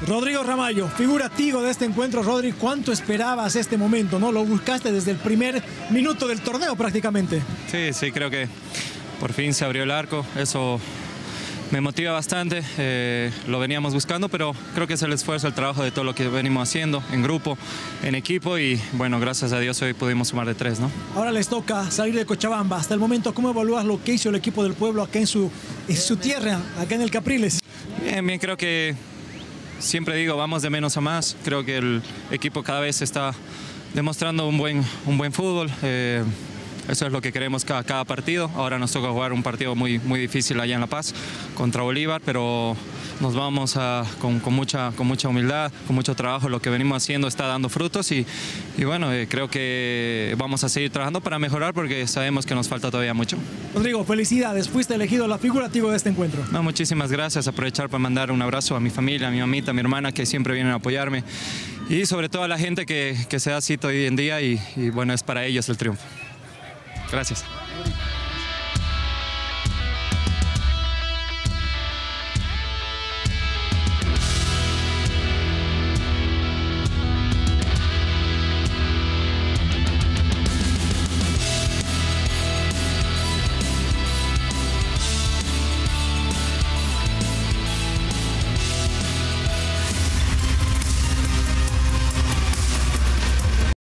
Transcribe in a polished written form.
Rodrigo Ramallo, figura Tigo de este encuentro. Rodri, ¿cuánto esperabas este momento, no? Lo buscaste desde el primer minuto del torneo prácticamente. Sí, creo que por fin se abrió el arco. Eso me motiva bastante. Lo veníamos buscando, pero creo que es el esfuerzo, el trabajo de todo lo que venimos haciendo en grupo, en equipo, y bueno, gracias a Dios hoy pudimos sumar de 3, ¿no? Ahora les toca salir de Cochabamba. Hasta el momento, ¿cómo evalúas lo que hizo el equipo del pueblo acá en su tierra, acá en el Capriles? Bien, creo que siempre digo, vamos de menos a más. Creo que el equipo cada vez está demostrando un buen fútbol. Eso es lo que queremos cada partido. Ahora nos toca jugar un partido muy difícil allá en La Paz contra Bolívar, pero nos vamos con mucha humildad, con mucho trabajo. Lo que venimos haciendo está dando frutos y bueno, creo que vamos a seguir trabajando para mejorar porque sabemos que nos falta todavía mucho. Rodrigo, felicidades. Fuiste elegido la figura Tigo de este encuentro. No, muchísimas gracias. Aprovechar para mandar un abrazo a mi familia, a mi mamita, a mi hermana, que siempre vienen a apoyarme. Y sobre todo a la gente que se da cita hoy en día y bueno, es para ellos el triunfo. Gracias.